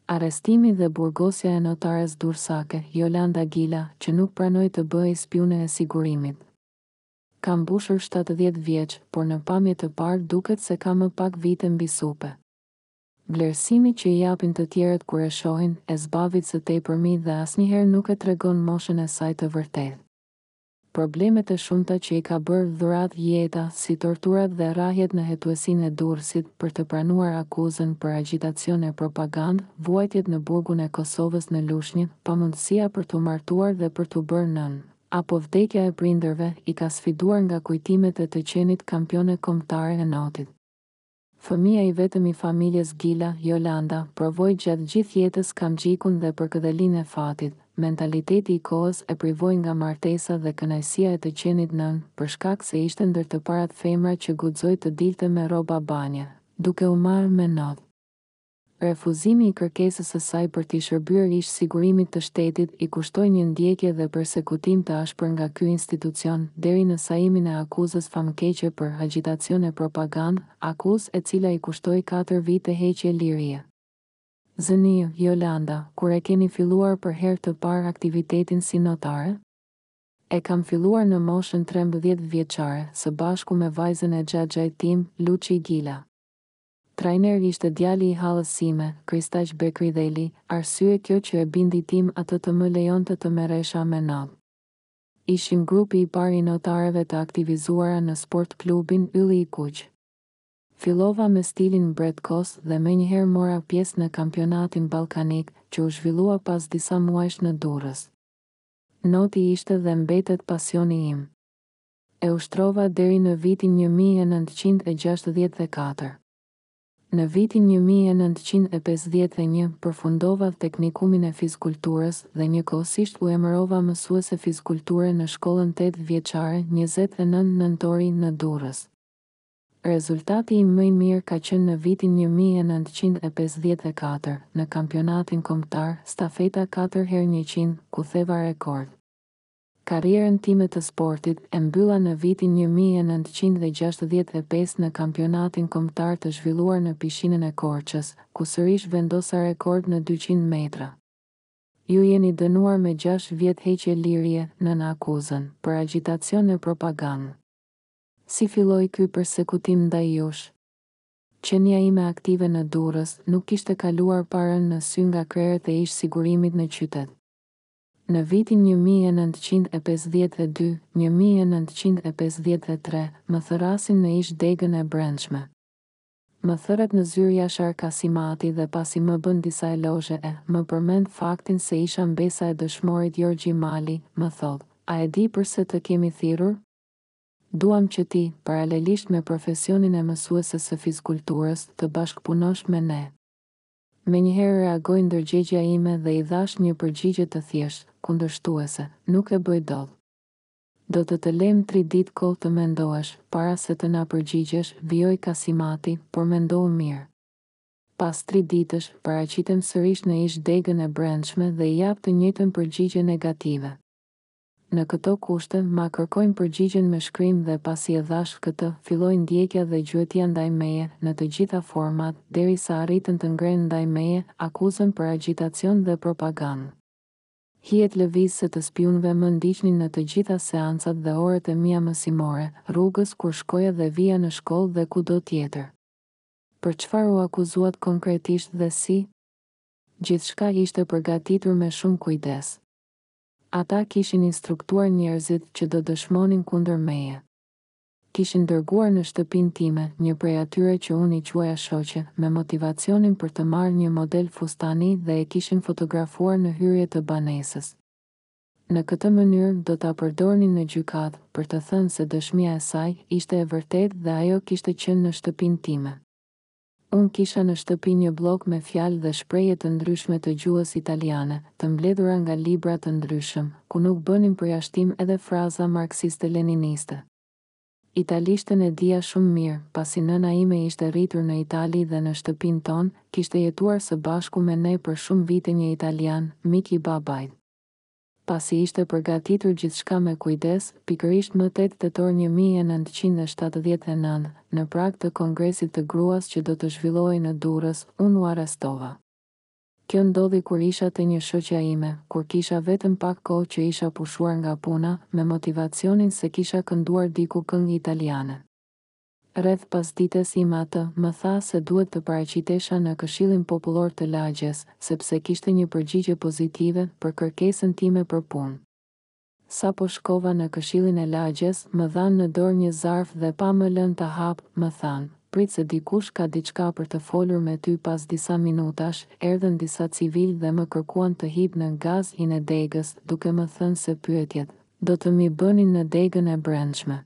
Arrestimi dhe burgosja e notares dursake, Jolanda Gila, që nuk pranoi të bëhej spiune e sigurimit. Ka mbushur 70 vjeç, por në pamje të parë duket se ka më pak vite mbi supe. Vlerësimi që i japin të tjerët kur e shohin, e zbavit së tepërmi dhe asnjëherë nuk e tregon moshën e saj të vërtetë. Problemet e shumta që i ka bërë dhurat jeta, si torturat dhe rrahjet në hetuesinë e Durrësit për të pranuar akuzën për agitacion e propagandë, vuajtjet në burgun e Kosovës në Lushnjë, pamundësia për t'u martuar dhe për t'u bërë nënë, apo vdekja e prindërve, i ka sfiduar nga kujtimet e të qenit kampione kombëtare e notit. Fëmia i vetëm i familjes Gila, Jolanda, provoi gjatë gjithë jetës kamxhikun dhe përkëdhelinë e fatit. Mentaliteti i kohës e privoi nga martesa dhe kënaqësia e të qenit nën, për shkak se ishte ndër të parat femra që guxoi të dilte me rroba banje, duke u marrë me not. Refuzimi i kërkesës së saj për t'i shërbyer ish sigurimit të shtetit i kushtoi një ndjekje dhe përsekutim të ashpër nga ky institucion, deri në saimin e akuzës famkeqe për agitacion e propagandë, akuzë e cila i kushtoi 4 vite heqje lirie. Zëni, Jolanda, kur e keni filluar për herë të parë aktivitetin si notare? E kam filluar në moshën 13 vjeçare, së bashku me vajzën e xhaxhait tim, Luçi Gila. Trajner ishte djali i hallës sime, Kristaq Bekridheli, arsye kjo që e bindi tim atë të më lejonte të merresha me not. Ishim grupi i parë i notareve të aktivizuara në sport klubin Ylli i Kuq. Fillova me stilin bretkos dhe menjëherë mora pjesë në kampionatin ballkanik, që u zhvillua pas disa muajsh në Durrës. Noti ishte dhe mbetet pasioni im. E ushtrova deri në vitin 1964. Në vitin 1951 përfundova teknikumin e fizkulturës dhe njëkohësisht u emërova mësuese fizkulture në shkollën 8 vjeçare 29 nëntori në Durrës. Rezultati im më i mirë ka qenë në vitin 1954, në kampionatin kombëtar, stafeta 4x100, ku theva rekord. Karrierën time të sportit e mbylla në vitin 1965 në kampionatin kombëtar të zhvilluar në pishinën e Korçës, ku sërish vendosa rekord në 200 metra. Ju jeni dënuar me 6 vjet heqje lirie në akuzën për agitacion e propagandë. Si filloi ky përsekutim ndaj jush? Qenia ime aktive në Durrës nuk kishte kaluar parën në sy nga krerët e ish sigurimit në qytet. Në vitin 1952-1953 më thërasin në ish degën e brendshme. Më thërët në zyrë Jashar Kasimati dhe pasi më bën disa elozhe më përmend faktin se isha mbesa e dëshmorit Jorgji Mali, më thot, a e di përse të kemi thirrur? Duam që ti, paralelisht me profesionin e mësueses së fizkulturës, të bashkëpunosh me ne. Menjëherë reagoi ndërgjegja ime dhe i dhash një përgjigje të thjeshtë, kundërshtuese, nuk e bëj dot. Do të lem 3 ditë kohë të mendohesh, para se të na përgjigjesh, vijoi Kasimati, por mendohu mirë. Pas 3 ditësh, paraqitem sërish në ish degën e brendshme dhe i jap të njëjtën përgjigje negative. Në këto kushte, ma kërkojnë përgjigjen me shkrim dhe pasi e dhash këtë, filloi ndjekja dhe gjuetja ndaj meje, në të gjitha format, derisa arritën të ngrenë ndaj meje akuzën për agitacion dhe propagandë. Hijet lëvizëse të spionëve më ndiqnin në të gjitha seancat dhe orët e mia mësimore, rrugës kur shkoja dhe vija në shkollë dhe kudo tjetër. Për çfarë u akuzuat konkretisht dhe si? Gjithçka ishte përgatitur me shumë kujdes. Ata kishin instruktuar njerëzit që do dëshmonin kundër meje. Kishin dërguar në shtëpinë time një prej atyre që unë i quaja shoqe, me motivacionin për të marrë një model fustani dhe e kishin fotografuar në hyrje të banesës. Në këtë mënyrë do ta përdornin në gjykatë për të thënë se dëshmia e saj ishte e vërtetë dhe ajo kishte qenë në shtëpinë time. Unë kisha në shtëpi një blok me fjalë dhe shprehje të ndryshme të gjuhës italiane, të mbledhura nga libra të ndryshëm, ku nuk bënin përjashtim edhe fraza marksiste-leniniste. Italishten e dija shumë mirë, pasi nëna ime ishte rritur në Itali dhe në shtëpinë tonë, kishte jetuar së bashku me ne për shumë vite një italian, mik i babait. Pasi ishte përgatitur gjithçka me kujdes, pikërisht më 8 tetor 1979, në prag të kongresit të gruas që do të zhvillohej në Durrës, unë u arrestova. Kjo ndodhi kur isha te një shoqja ime, kur kisha vetëm pak kohë që isha pushuar nga puna, me motivacionin se kisha kënduar diku këngë italiane. Rreth pasdites ime atë, më tha se duhet të paraqitesha në Këshillin Popullor të lagjes, sepse kishte një përgjigje pozitive për kërkesën time për punë. Sa po shkova në Këshillin e lagjes, më dhanë në dorë një zarf dhe pa më lënë ta hap, më thanë: "Prit se dikush ka diçka për të folur me ty." Pas disa minutash, erdhën disa civilë dhe më kërkuan të hip në gazin e degës, duke më thënë se pyetjet do të mi bënin në degën e brendshme.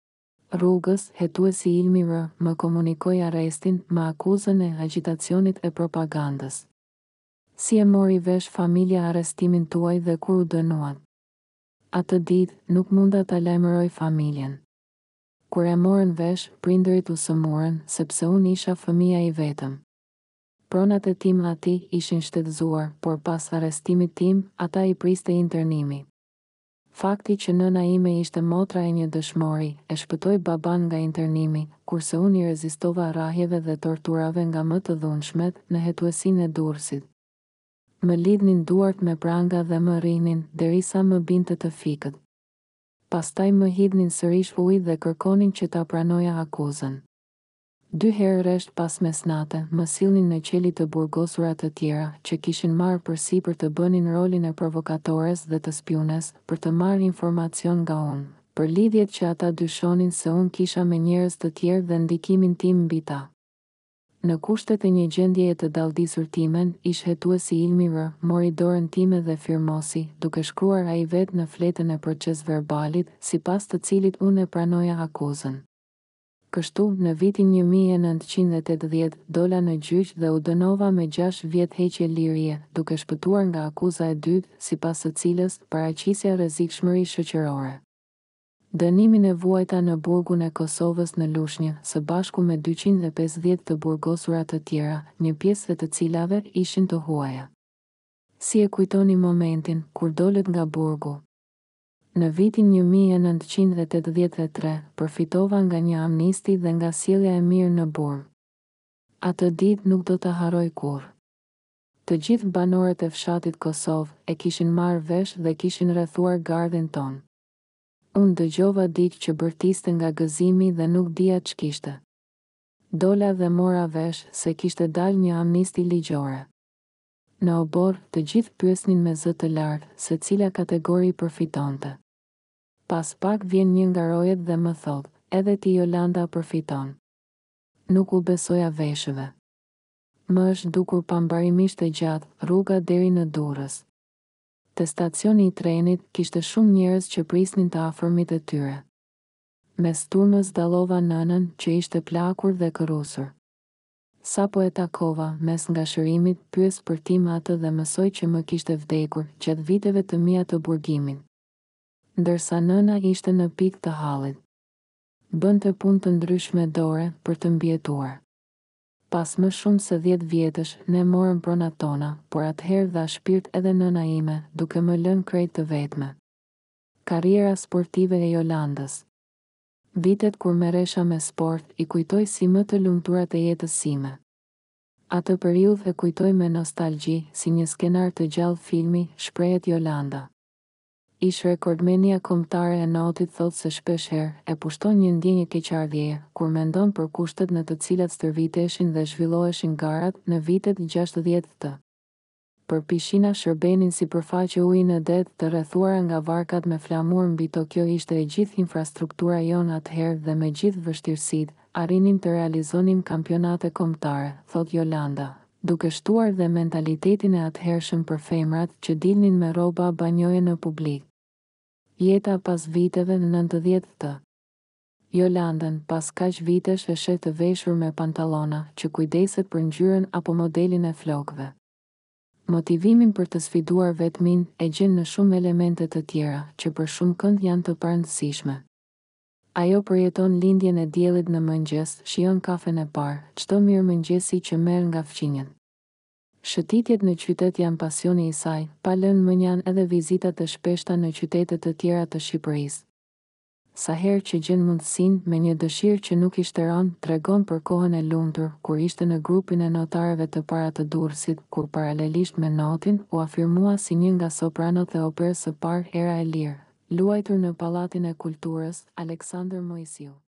Rrugës, hetuesi Ilmi R. më komunikoi arrestin me akuzën e agitacionit e propagandës. Si e mori vesh familja arrestimin tuaj dhe kur u dënuan? Atë ditë, nuk munda ta lajmëroj familjen. Kur e morën vesh, prindërit u sëmurën, sepse unë isha fëmija i vetëm. Pronat e tim ati ishin shtetëzuar, por pas arrestimit tim, ata i priste internimi. Fakti që nëna ime ishte motra e një dëshmori, e shpëtoi baban nga internimi, kurse unë i rezistova rrahjeve dhe torturave nga më të dhunshmet në hetuesinë e Durrësit. Më lidhnin duart me pranga dhe më rrinin, derisa më binte të fikët. Pastaj më hidhnin sërish ujë dhe kërkonin që ta pranoja akuzën. 2 herë rresht pas mesnate, më sillnin në qeli të burgosura të tjera, që kishin marrë përsipër të bënin rolin e provokatores dhe të spiones, për të marrë informacion nga unë, për lidhjet që ata dyshonin se unë kisha me njerëz të tjerë dhe ndikimin tim mbi ta. Në kushtet e një gjendjeje të dalldisur timen, ish hetuesi Ilmi R. mori dorën time dhe firmosi, duke shkruar ai vetë në fletën e procesverbalit, sipas të cilit unë e pranoja akuzën. Kështu, në vitin 1980, dola në gjyq dhe u dënova me 6 vjet heqje lirie, duke shpëtuar nga akuza e dytë, sipas së cilës paraqisja rrezikshmëri shoqërore. Dënimin e vuajta në burgun e Kosovës në Lushnjë, së bashku me 250 të burgosura të tjera, një pjesë të cilave ishin të huaja. Si e kujtoni momentin, kur dolët nga burgu? Në vitin 1983, përfitova nga një amnisti dhe nga sjellja e mirë në burg. Atë ditë nuk do ta harroj kurrë. Të gjithë banorët e fshatit Kosovë e kishin marrë vesh dhe kishin rrethuar gardhin ton. Unë dëgjova diç që bërtiste nga gëzimi dhe nuk dija ç'kishte. Dola dhe mora vesh se kishte dalë një amnisti ligjore. Në obor, të gjithë pyesnin me zë të lartë se cila kategori përfitonte. Pas pak vjen një nga rojet dhe më thot: "Edhe ti Jolanda përfiton." Nuk u besoja veshëve. Më është dukur pambarimisht e gjatë rruga deri në Durrës. Te stacioni i trenit kishte shumë njerëz që prisnin të afërmit e tyre. Mes turmës dallova nënën që ishte plakur dhe kërrusur. Sa po e takova, mes ngashërimit, pyes për tim atë dhe mësoj që më kishte vdekur gjatë viteve të mia të burgimit. Ndërsa nëna ishte në pikë të hallit. Bënte punë të ndryshme dore për të mbietuar. Pas më shumë se 10 vjetësh, ne morëm pronat tona, por atëherë dha shpirt edhe nëna ime, duke më lënë krejt të vetme. Karriera sportive e Jolandës. Vitet kur merresha me sport, i kujtoj si më të lumturat e jetës sime. Atë periudhë e kujtoj me nostalgji, si një skenar të gjallë filmi, shprehet Jolanda. Ish rekordmenia kombëtare e notit thotë se shpeshherë e pushton një ndjenjë keqardhjeje kur mendon për kushtet në të cilat stërviteshin dhe zhvilloheshin garat në vitet 60 Për pishina shërbenin sipërfaqe uji në det të rrethuara nga varkat me flamur mbi to. Kjo ishte e gjithë infrastruktura jonë atëherë dhe me gjithë vështirësitë, arrinim të realizonim kampionate kombëtare, thot Jolanda, duke shtuar dhe mentalitetin e atëhershëm për femrat që dilnin me rroba banjoje në publik. Jeta pas viteve në 90 Jolandën pas kaq vitesh e sheh të veshur me pantallona që kujdeset për ngjyrën apo modelin e flokëve. Motivimin për të sfiduar vetmin e gjen në shumë elemente të tjera që për shumë kënd janë të parëndësishme. Ajo përjeton lindjen e diellit në mëngjes, shijon kafen e parë, çdo mirëmëngjesi që merr nga fqinjet. Shëtitjet në qytet janë pasioni i saj, pa lënë mënjan edhe vizitat e shpeshta në qytete të tjera të Shqipërisë. sa herë që gjen mundësinë me një dëshirë që nuk ishte rënë, tregon për kohën e lumtur, kur ishte në grupin e notarëve të para të Durrësit, kur paralelisht me notin u afirmua si një nga sopranot e operës së parë Era e Lirë, luajtur në Pallatin e Kulturës, Aleksandër Mojsiu.